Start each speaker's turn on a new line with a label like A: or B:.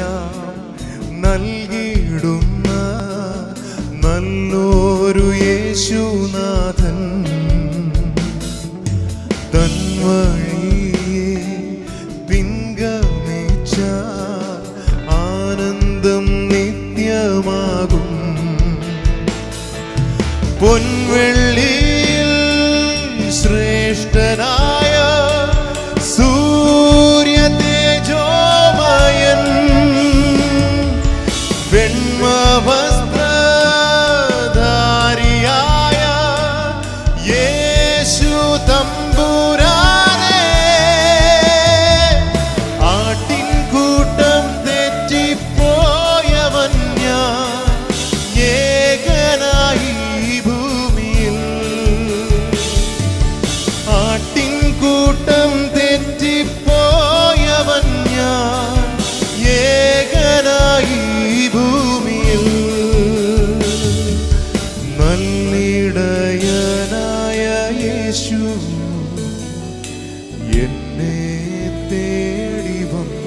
A: നൽകിയിടുന്ന നല്ലൊരു യേശുനാഥൻ തൻ വഴിയെ പിൻഗമിച്ച ആനന്ദം നിത്യമാകും. പൊൻവെള്ളിയിൽ ശ്രേഷ്ഠനായ സൂര്യ തേജോമയൻ വെണ്മവസ്ത്രധാരിയായ യേശു തമ്പുരാനെ ആട്ടിൻകൂട്ടം തെറ്റിപ്പോയവൻ ഞാൻ ഏകനായി ഭൂമിയിൽ. ആട്ടിൻകൂട്ടം തെറ്റിപ്പോയവൻ ഞാൻ ഏകനായി ഭൂമിയിൽ. നല്ലിടയനായ യേശു എന്നെ തേടി വന്നു.